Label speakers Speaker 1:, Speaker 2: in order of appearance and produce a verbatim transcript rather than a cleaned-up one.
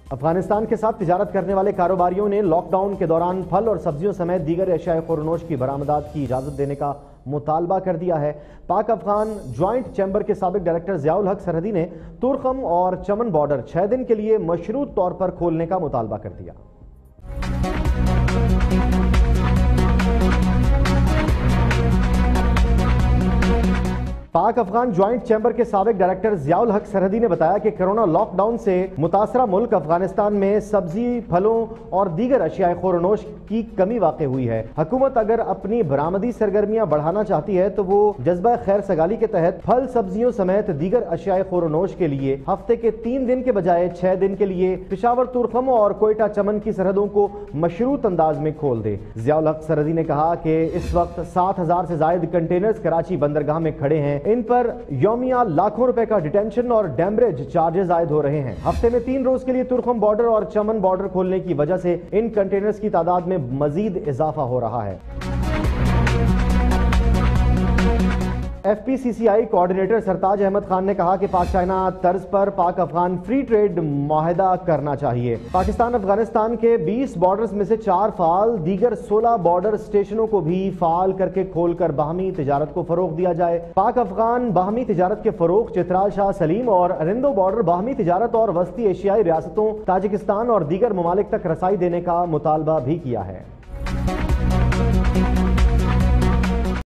Speaker 1: افغانستان کے ساتھ تجارت کرنے والے کاروباریوں نے لاک ڈاؤن کے دوران پھل اور سبزیوں سمیت دیگر اشیاء خورنوش کی برآمدات کی اجازت دینے کا مطالبہ کر دیا ہے۔ پاک افغان جوائنٹ چیمبر کے سابق ڈائریکٹر ضیاء الحق سرحدی نے تورخم اور چمن بارڈر چھ دن کے لیے مشروط طور پر کھولنے کا مطالبہ کر دیا۔ پاک افغان جوائنٹ چیمبر کے سابق ڈائریکٹر ضیاء الحق سرحدی نے بتایا کہ کرونا لاک ڈاؤن سے متاثرہ ملک افغانستان میں سبزی، پھلوں اور دیگر اشیاء خورنوش کی کمی واقع ہوئی ہے۔ حکومت اگر اپنی برآمدی سرگرمیاں بڑھانا چاہتی ہے تو وہ جذبہ خیر سگالی کے تحت پھل، سبزیوں سمیت دیگر اشیاء خورنوش کے لیے ہفتے کے تین دن کے بجائے چھ دن کے لیے پشاور، تورخم اور کوئٹہ چمن کی سرحدوں کو مشروط انداز میں کھول دے۔ ضیاء الحق سرحدی نے کہا کہ اس وقت سات ہزار سے زائد کنٹینرز کراچی بندرگاہ میں کھڑے ہیں۔ ان پر یومیہ لاکھوں روپے کا ڈیٹینشن اور ڈیمریج چارجز عائد ہو رہے ہیں۔ ہفتے میں تین روز کے لیے تورخم بارڈر اور چمن بارڈر کھولنے کی وجہ سے ان کنٹینرز کی تعداد میں مزید اضافہ ہو رہا ہے۔ F P C C I coordinator Sartaj Ahmed Khan نے کہا کہ پاک چائنا طرز پر پاک افغان فری ٹریڈ معاہدہ کرنا چاہیے۔ پاکستان افغانستان کے بیس بارڈرز میں سے چار فعال، دیگر سولہ بارڈر اسٹیشنوں کو بھی فعال کر کے کھول کر باہمی تجارت کو فروغ دیا جائے۔ پاک افغان باہمی تجارت کے فروغ، چترال شاہ سلیم اور ارندو بارڈر باہمی تجارت اور وسطی ایشیائی ریاستوں تاجکستان اور دیگر ممالک تک رسائی دینے کا مطالبہ بھی کیا ہے۔